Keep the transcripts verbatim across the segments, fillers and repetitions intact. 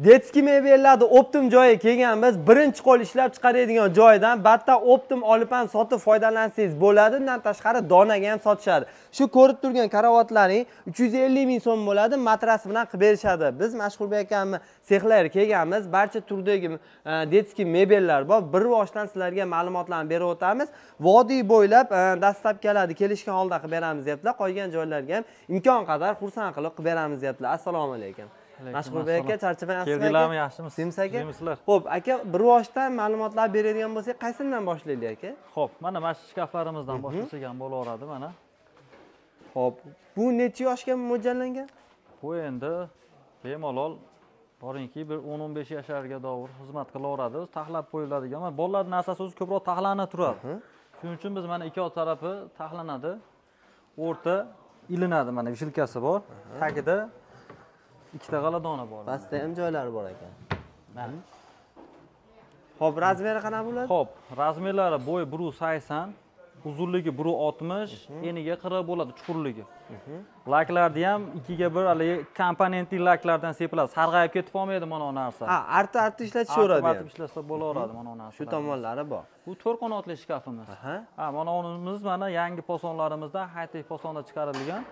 Detskiy mebellarda optim joyi kelganmiz. Birinchi qo'l ishlab chiqaradigan joydan batda optim olib ham sotib foydalansangiz bo'ladi. Undan tashqari donaga ham sotishadi. Shu ko'rib turgan karavotlaring uch yuz ellik ming so'm bo'ladi, matras bilan qilib berishadi. Biz Mashhurbek akamni sexlariga kelganmiz. Barcha turdagi detskiy mebellar bor. Bir boshdan sizlarga ma'lumotlarni berib o'tamiz. Vodiy bo'ylab dastlabkilarni kelishgan holda qilib beramiz deyaptilar. Qolgan joylarga ham imkon qadar xursand qilib qilib beramiz deyaptilar. Assalomu alaykum. Mashhurbek aka, charchamayapsizmi? Keldilarmi, yaxshimisiz? Siz aka? Xo'p, aka, bir boshdan ma'lumotlar beradigan bo'lsak, qaysidan boshlaylik aka? Xo'p, mana mana shu shkaflarimizdan boshlasak ham bo'laveradi, mana. Xo'p, bu necha yoshga mo'ljallangan? Bu endi bemalol boringki bir o'n o'n besh yoshlarga davr xizmat qilaveradi. O'zi taxlab qo'yiladigan. Mana bolalarning narsasi o'zi ko'proq taxlanib turadi. Shuning uchun biz mana ikki tarafi taxlanadi. O'rta ilinadi, mana vishilkasi bor. Tagida ikkita g'aladona bor. Pastda ham joylari bor ekan. Mana. Xo'p, razmeri qanaqa bo'ladi? Xo'p, razmerlari bo'yi bir sakson, uzunligi bir oltmish, eniga qirq bo'ladi, chuqurligi. Laklarni ham ikkiga bir haligi komponentli laklardan sepiladi. Sarg'ayib ketib qolmaydi mana bu narsa. Ha, arta-arta ishlatishaveradi. Arta ishlasa bo'laveradi mana bu narsa. Shu tomonlari bor. Bu to'rt qanotli shkafimiz. Ha, mana unimiz mana yangi posonlarimizdan high-tech posonda chiqarilgan.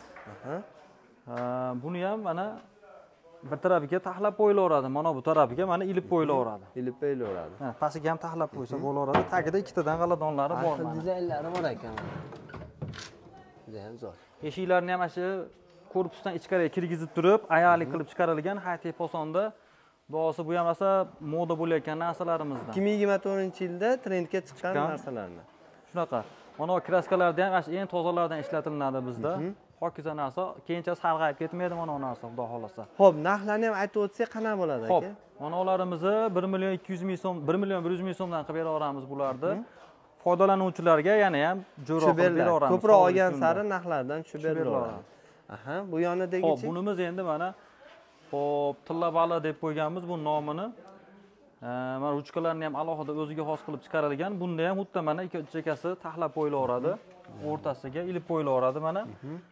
Buni ham mana bir tarafiga taxlab qo'yilaveradi. Mana bu tarafiga mana ilib qo'yilaveradi. Ilib qo'yilaveradi. Ha, pastiga ham taxlab qo'ysa bo'laveradi. Tagida ikkitadan g'aladonlari bor mana. Dizaynlari bor ekan. Juda ham zo'r. Eshiklarni ham shu korpusdan ichkariga kirgizib turib, ayoli qilib chiqarilgan high-tech posonda. Bo'g'asi bu ham rosa moda bo'layotgan narsalarimizdan. ikki ming yigirma to'rtinchi yilda trendga chiqqan narsalarni. Shunaqa. Mana bu kraskalarda ham eng tozalardan ishlatilinadi bizda. Hokiza narsa, keyincha sarg'ayib ketmaydi mana bu narsa, xudo xolasa. Xo'p, narxlarni ham aytib o'tsak, qanaqa bo'ladi aka? Xo'p, mana ularimizni bir million ikki yuz ming so'm, bir million bir yuz ming so'mdan qilib beraveramiz bularni. Foydalanuvchilarga yana ham jo'roq qilib beraveramiz. Ko'proq olgan sari narxlardan tushib beraveramiz. Aha, bu yonidagichi. Xo'p, bunimiz endi mana xo'p, tilla baliq deb qo'yganmiz bu nomini. Mana ruchkalarni ham alohida o'ziga xos qilib chiqarilgan. Bunda ham xuddi mana ikki chekkasi taxlab qo'yilaveradi. O'rtasiga ilib qo'yilaveradi mana.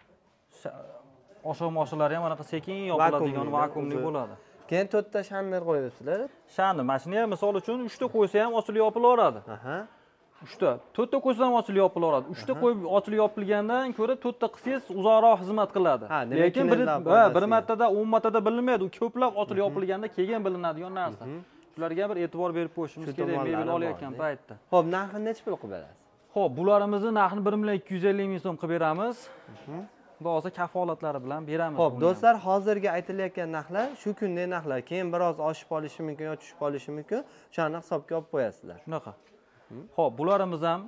Oshiq moshlari ham anaqa sekin yopiladigan vakuumli bo'ladi. Keyin to'rtta shanner qo'yibsizlar. Shanner, mashina ham misol uchun uchta qo'ysa ham ochilib yopilaveradi. Aha. uchta, to'rtta qo'ysa ham ochilib yopilaveradi. uchta qo'yib ochilib yopilgandan ko'ra to'rtta qilsangiz uzoqroq xizmat qiladi. Lekin bir bir martada o'n martada bilinmaydi. U ko'plab ochilib yopilganda keyin bilinadigan narsa. Shularga bir e'tibor berib qo'yishimiz kerak mebel olayotgan paytda. Xo'p, narxini necha pul qilib berasiz? Xo'p, bularimizni narxini bir million ikki yuz ellik ming so'm qilib beramiz. Bo'lsa kafolatlari bilan beramiz. Xo'p, do'stlar, hozirgi aytilayotgan narxlar shu kundagi narxlar. Keyin biroz oshib qolishi mumkin yoki tushib qolishi mumkin. O'shani hisobga olib qo'yasizlar. Shunaqa. Xo'p, bularimiz ham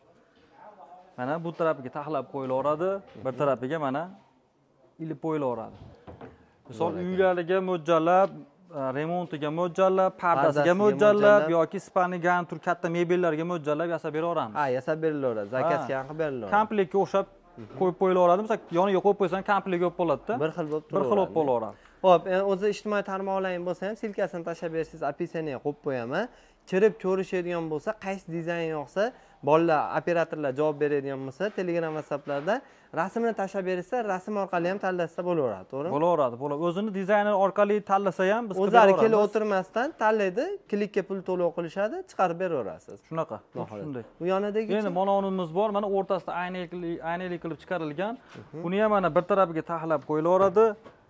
mana bu tarafiga taxlab qo'yilaveradi, bir tarafiga mana ilib qo'yilaveradi. Misol uylarga mo'ljallab, remontiga mo'ljallab, pardasiga mo'ljallab yoki spani garnitur katta mebellarga mo'ljallab yasab beraveramiz. Ha, yasab berilaveradi. Zakazga ham qilib berilaveradi. Komplektga o'xshab qo'yib qo'yilaveradi. Misol yoniga qo'yib qo'ysan komplekt bo'lib qoladi-da. Bir xil bo'lib turadi. Bir xil bo'lib qolaveradi. Xo'p, o'zi ijtimoiy tarmoqlaring bo'lsa ham silkasini tashlab bersangiz, opisiyaga qo'yib qo'yaman. Chirib ko'rishadigan bo'lsa, qaysi dizayn yoqsa, bolalar, operatorlar javob beradigan bo'lsa, Telegram, WhatsApplarda rasmini tashlab bersa, rasm orqali ham tanlasa bo'laveradi, to'g'rimi? Bo'laveradi, bo'ladi. O'zini dizayner orqali tanlasa ham biz o'zlari kelib o'tirmasdan tanlaydi, klikka pul to'lov qilishadi, chiqarib beraverasiz. Shunaqa. Shunday. Bu yonidagi endi mononimiz bor, mana o'rtasida aynali aynali qilib chiqarilgan. Buni ham mana bir tarafiga taxlab qo'yilaveradi.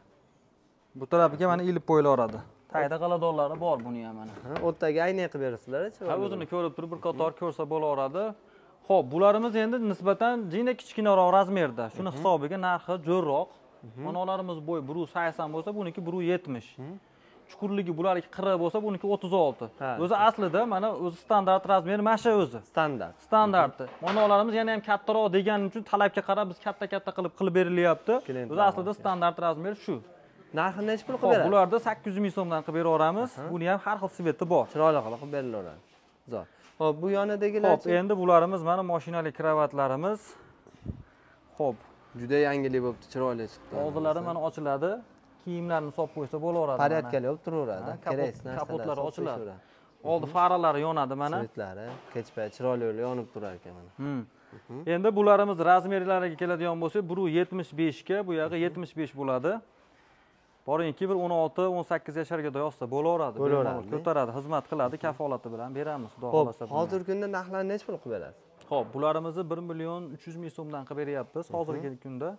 Bu tarafiga mana ilib qo'yilaveradi. Tagida g'aladonlari bor buni ham mana. O'rtaga ayna qilib berasizlar-chi? Ha, o'zini ko'rib turib bir qator ko'rsa bo'laveradi. Xo'p, bularimiz endi nisbatan jina kichkinaroq razmerda. Shuni hisobiga narxi jo'rroq. Monolarimiz bo'y bir sakson bo'lsa, buniki bir yetmish. Chuqurligi bularniki qirq bo'lsa, buniki o'ttiz olti. O'zi aslida mana o'zi standart razmer mana shu o'zi. Standart. Standarti. Monolarimiz yana ham kattaroq deganing uchun talabga qarab biz katta-katta qilib qilib berilyapti. O'zi aslida standart razmer shu. Narxini necha pul qilib berasiz? Bularda sakkiz yuz ming so'mdan qilib beraveramiz. Buni ham har xil sveti bor. Chiroyli qilib berilaveradi. Zo'r. Xo'p, bu yonidagilar. Xo'p, endi bularimiz mana mashinali kravatlarimiz. Xo'p, juda yangilik bo'libdi, chiroyli chiqdi. Oldilari mana ochiladi. Kiyimlarni solib qo'ysa bo'laveradi. Porядkali bo'lib turaveradi. Kerak narsalar. Kapotlari ochiladi. Oldi faralari yonadi mana. Svetlari kech payt chiroyli yonib turar ekan mana. Endi bularimiz razmerlariga keladigan bo'lsa, bir yetmish besh ga, bu yog'i yetmish besh bo'ladi. boringki bir o'n olti o'n sakkiz yasharga yozsa bo'laveradi. Bo'laveradi. Ko'taradi, xizmat qiladi, kafolati bilan beramiz, xudo Xo'p, xolasa. hozirgi kunda narxlarni necha pul qilib berasiz? Xo'p, bularimizni bir million uch yuz ming so'mdan qilib beryapmiz hozirgi kunda.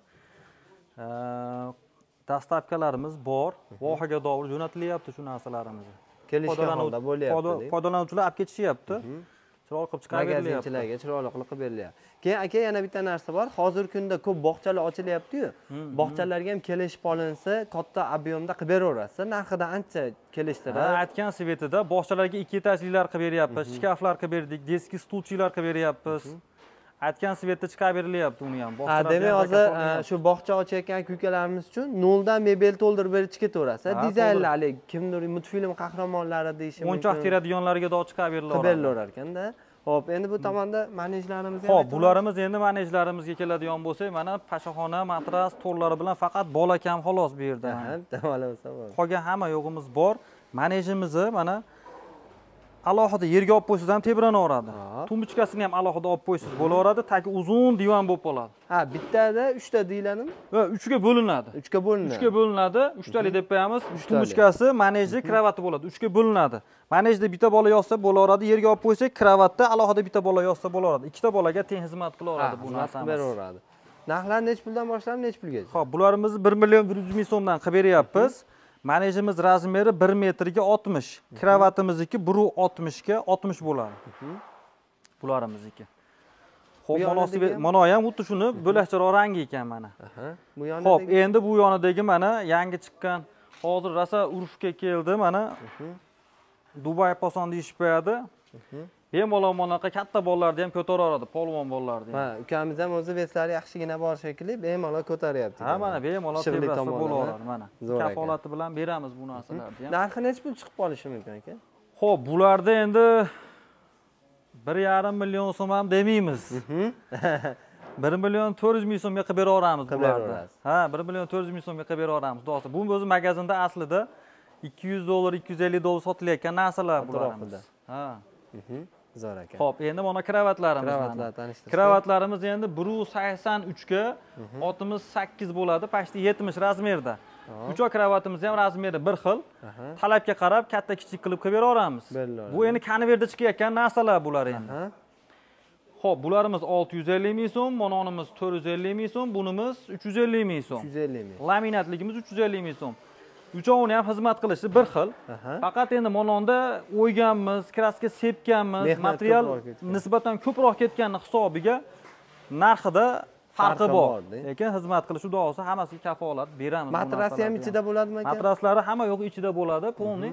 Dastavkalarimiz bor, vohaga dovur jo'natilyapti shu narsalarimizni. Kelishgan holda bo'lyapti. Foydalanuvchilar olib ketishyapti. Chiroyli qilib chiqarib berilyapti. Magazinchilarga chiroyli qilib qilib berilyapti. Keyin aka yana bitta narsa bor. Hozirgi kunda ko'p bog'chalar ochilyapti-yu. Bog'chalarga ham kelishib olinsa, katta ob'yomda qilib beraverasiz. Narxidan ancha kelishtiradi. Aytgan svetida bog'chalarga ikki etajliklar qilib beryapmiz, shkaflar qilib berdik, deski stulchilar qilib beryapmiz. Aytgan svetda chiqarib berilyapti uni ham. Ha, demak hozir shu bog'cha ochayotgan aka-ukalarimiz uchun noldan mebel to'ldirib berib ketaverasiz. Dizaynlarli, kimdir multfilm qahramonlari deyishi mumkin. O'nchoq teradiganlarga do chiqarib berilaveradi. Qilib berilar ekanda. Xo'p, endi bu tomonda manejlarimiz ham. Xo'p, bularimiz endi manejlarimizga keladigan bo'lsak, mana pashaxona, matras, to'rlari bilan faqat bola kam xolos bu yerda. Ha, davolasa bo'ladi. Qolgan hamma yo'g'imiz bor. Manejimizni mana alohida yerga olib qo'ysangiz ham tebranaveradi. Tumbuchkasini ham alohida olib qo'ysangiz bo'laveradi, taki uzun divan bo'lib qoladi. Ha, bittada uchta deyiladimi? Va uchga bo'linadi. uchga bo'linadi. uchga bo'linadi. uchtalik deb qo'yamiz. Tumbuchkasi, maneji, kravati bo'ladi. uchga bo'linadi. Manejda bitta bola yozsa bo'laveradi, yerga olib qo'ysak, kravatda alohida bitta bola yozsa bo'laveradi. Ikkita bolaga teng xizmat qilaveradi bu narsamiz. Beraveradi. Narxlar necha puldan boshlanib, necha pulgacha? Xo'p, bularimizni bir million bir yuz ming so'mdan qilib beryapmiz. Manejimiz razmeri bir metrga oltmish, kravatimizniki bir oltmishga oltmish bo'ladi. Bularimizniki. Xo'p, mana ham xuddi shuni bo'lakcharoq rangi ekan mana. Bu yonida. Xo'p, endi bu yonidagi mana yangi chiqqan, hozir rosa urfga keldi mana. Dubai poson deyishib qo'yadi. Bemalol monaqa katta bolalarni ham ko'taraveradi, polvon bolalarni. Ha, ukamiz ham o'zi veslari yaxshigina bor shekilli, bemalol ko'taryapti. Ha, mana bemalol tebrasa bo'laveradi mana. Kafolati bilan beramiz bu narsalarni ham. Narxi necha pul chiqib qolishi mumkin aka? Xo'p, bularda endi bir yarim million so'm ham demaymiz. bir million to'rt yuz ming so'mga qilib beraveramiz bularni. Ha, bir million to'rt yuz ming so'mga qilib beraveramiz. Do'sti, bu o'zi magazinda aslida ikki yuz dollar, ikki yuz ellik dollar sotilayotgan narsalar bularimiz. Ha. Zo'r aka. Xo'p, endi mana kravatlarimiz. Kravatlar tanishtirsak. Kravatlarimiz endi bir sakson uch ga oltmish sakkiz bo'ladi, pashti yetmish razmerda. Uch oy kravatimiz ham razmeri bir xil. Talabga qarab katta kichik qilib qilib beraveramiz. Bu endi konvertda chiqayotgan narsalar bular endi. Xo'p, bularimiz olti yuz ellik ming so'm, mononimiz to'rt yuz ellik ming so'm, bunimiz uch yuz ellik ming so'm. uch yuz ellik ming. Laminatligimiz uch yuz ellik ming so'm. Uchovini ham xizmat qilishi bir xil. Faqat endi mononda o'yganmiz, kraska sepganmiz, material nisbatan ko'proq ketgani hisobiga narxida farqi bor. Lekin xizmat qilish xudo xohlasa hammasiga kafolat beramiz. Matrasi ham ichida bo'ladimi aka? Matraslari hamma yo'q ichida bo'ladi, polni.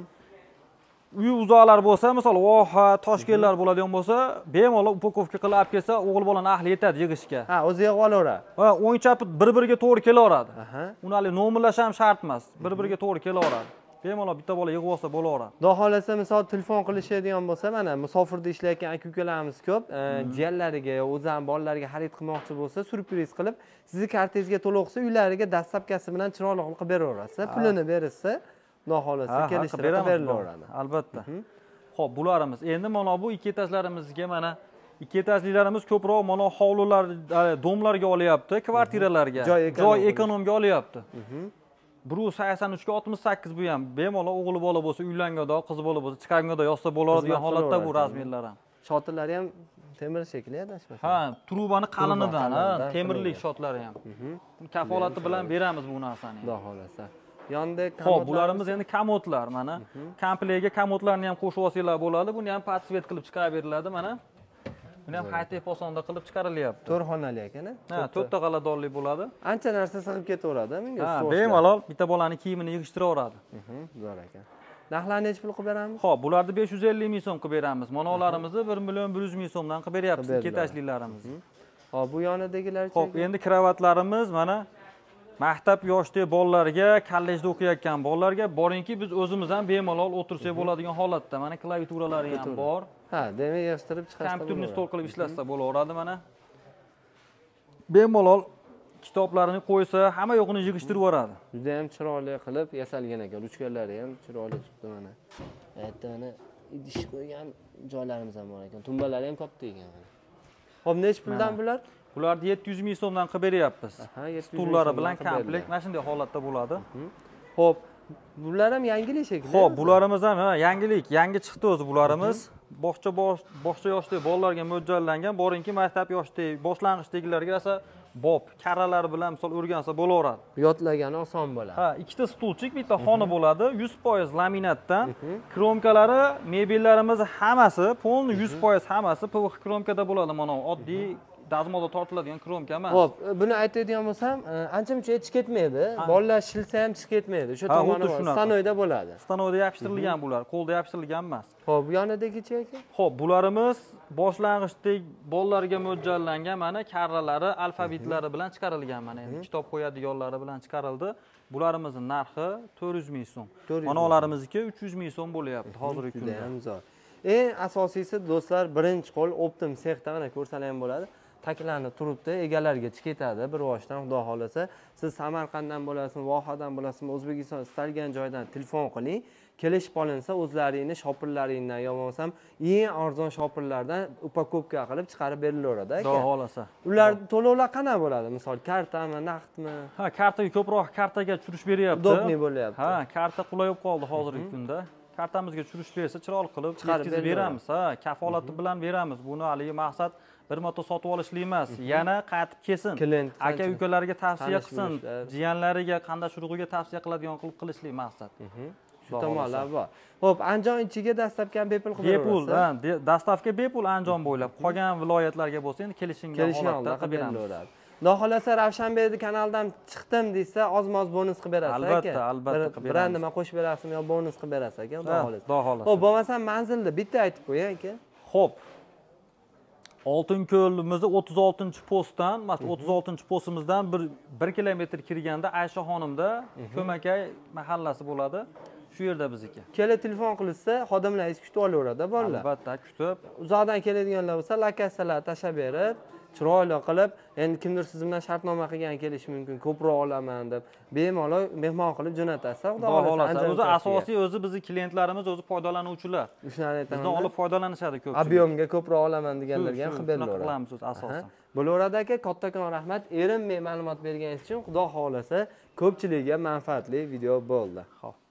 Uy uzoqlar bo'lsa, misol voha, toshkentlar bo'ladigan bo'lsa, bemalol upakovka qilib olib kelsa, o'g'il bolani ahli yetadi yig'ishga. Ha, o'zi yig'ib olaveradi. Va o'yinchoq bir-biriga to'g'ri kelaveradi. Uni hali nomerlash ham shart emas. Bir-biriga to'g'ri kelaveradi. Bemalol bitta bola yig'ib olsa bo'laveradi. Xudo xolasa, misol telefon qilishadigan bo'lsa, mana musofirda ishlayotgan aka-ukalarimiz ko'p, jiyanlariga, o'zi ham bolalarga xarid qilmoqchi bo'lsa, surpriz qilib, sizni kartangizga to'lov qilsa, uylariga dastlabkasi bilan chiroyli qilib beraverasiz. Pulini berishsa, xudo xolasa kelishtirib berilaveradi. Albatta. Xo'p, bularimiz. Endi mana bu ikki etajlarimizga mana ikki etajliklarimiz ko'proq mana hovlilar, domlarga olyapti, kvartiralarga, joy ekonomga olyapti. bir sakson uch ga oltmish sakkiz bu ham bemalol o'g'li bola bo'lsa, uylanganda, qiz bola bo'lsa, chiqarganda yozsa bo'ladigan holatda bu razmerlar ham. Shotlari ham temir shekli adashmasa. Ha, trubani qalinidan, ha, temirlik shotlari ham. Kafolati bilan beramiz bu narsani. Xudo xolasa. Yonda Xo'p, bularimiz endi komodlar mana. Komplektga komodlarni ham qo'shib olsanglar bo'ladi. Buni ham patsvet qilib chiqarib beriladi mana. Buni ham high-tech posonda qilib chiqarilyapti. to'rt xonali ekan-a? Ha, to'rtta g'aladorlik bo'ladi. Ancha narsa sig'ib ketaveradi, menga. Ha, bemalol bitta bolani kiyimini yig'ishtiraveradi. Zo'r ekan. Narxlarni necha pul qilib beramiz? Xo'p, bularni besh yuz ellik ming so'm qilib beramiz. Monolarimizni bir million bir yuz ming so'mdan qilib beryapmiz, ikki etajliklarimizni. Hop, bu yonidagilar-chi? Xo'p, endi kravatlarimiz mana maktab yoshidagi bolalarga, kollejda o'qiyotgan bolalarga boringki, biz o'zimiz ham bemalol o'tirsak bo'ladigan holatda. Mana klaviaturalari ham bor. Ha, demak, yig'ishtirib chiqarsa bo'ladi. Kompyuterni stol qilib ishlatsa bo'laveradi mana. Bemalol kitoblarini qo'ysa, hamma yo'qini yig'ishtirib yuboradi. Juda ham chiroyli qilib yasalgan ekan. Ruchkalari ham chiroyli chiqdi mana. Bu yerda mana idish qo'ygan joylarimiz ham bor ekan. Tumbalari ham katta ekan. Xo'p, necha puldan bular? Bularni yetti yuz ming so'mdan qilib beryapmiz. Stullari bilan komplekt mana shunday holatda bo'ladi. Xo'p, bular ham yangilik shekilli. Xo'p, bularimiz ham ha, yangilik, yangi chiqdi o'zi bularimiz. Bog'cha bog'cha yoshdagi bolalarga mo'ljallangan, boringki maktab yoshidagi, boshlang'ichdagilarga esa bob, karralar bilan misol o'rgansa bo'laveradi. Yodlagani oson bo'ladi. Ha, ikkita stulchik, bitta xona bo'ladi, yuz foiz laminatdan. Kromkalari, mebellarimiz hammasi, polni yuz foiz hammasi P V X kromkada bo'ladi. Mana oddiy dazmolda tortiladigan kromka emas. Xo'p, buni aytadigan bo'lsam, ancha-muncha chiqib ketmaydi. Bolalar shilsa ham chiqib ketmaydi. O'sha tomoni bor, stanoyda bo'ladi. Stanoyda yopishtirilgan bular, qo'lda yopishtirilgan emas. Xo'p, yonidagichi aka? Xo'p, bularimiz boshlang'ichdek bolalarga mo'ljallangan, mana karralari, alfabetlari bilan chiqarilgan, mana endi kitob qo'yadiganlari bilan chiqarildi. Bularimizni narxi to'rt yuz ming so'm. Mana ularimizniki uch yuz ming so'm bo'lyapti hozirgi kunda. Juda ham zo'r. Eng asosiysi do'stlar, birinchi qo'l optim sexda mana ko'rsalar ham bo'ladi. Taklanib turibdi, egalariga ketadi bir boshdan, xudo xolasa. Siz Samarqanddan bo'lasizmi, Vohadan bo'lasizmi, O'zbekiston istalgan joydan telefon qiling. Kelishib olinsa, o'zlaringni shopirlaringdan yo bo'lmasam eng arzon shopirlardan upakovka qilib chiqarib berilaveradi aka. Xudo xolasa. Ular to'lovlar qanaqa bo'ladi? Misol kartami, naqdmi? Ha, kartaga ko'proq kartaga tushirish beryapti. Udobniy bo'lyapti. Ha, karta qulay bo'lib qoldi hozirgi kunda. Kartamizga tushirish bersa, chiroyli qilib yetkazib beramiz. Ha, kafolati bilan beramiz. Buni haligi maqsad bir marta sotib olishlik emas, yana qaytib kelsin. Aka ukalarga tavsiya qilsin, jiyanlariga, qandash urug'iga tavsiya qiladigan qilib qilishlik maqsad. Shu tomonlar bor. Xo'p, Andijon ichiga dastlabki ham bepul qilib bepul, ha, dastavka bepul Andijon bo'ylab. Qolgan viloyatlarga bo'lsa, endi kelishingan holatda qilib beramiz. Xudo xolasa Ravshanbekning kanalidan chiqdim desa, oz-moz bonus qilib berasiz aka. Albatta, albatta qilib beramiz. Bir nima qo'shib berasizmi yo bonus qilib berasiz aka, xudo xolasa. Xudo xolasa. Xo'p, bo'lmasa manzilni bitta aytib qo'ying aka. Xo'p. Oltinko'limizni o'ttiz oltinchi postdan, mana o'ttiz oltinchi postimizdan bir bir kilometr kirganda Aysha xonimda Ko'makay mahallasi bo'ladi. Shu yerda bizniki. Kelib telefon qilsa, xodimlaringiz kutib olaveradi, bolalar. Albatta, kutib. Uzoqdan keladiganlar bo'lsa, lokatsiyalar tashab berib, chiroyli qilib, endi kimdir siz bilan shartnoma qilgan kelishi mumkin, ko'proq olaman deb, bemalol mehmon qilib jo'natasiz, xudo xolasa. O'zi asosiy o'zi bizning klientlarimiz, o'zi foydalanuvchilar. Shuni aytaman. Bizdan olib foydalanishadi ko'pchilik. Ob'yomga ko'proq olaman deganlarga ham xabar beraveradi. Qilamiz o'zi asosan. Bo'laveradi aka, kattakon rahmat. Erinmay ma'lumot berganingiz uchun, xudo xolasa, ko'pchilikga manfaatli video bo'ldi. Xo'p.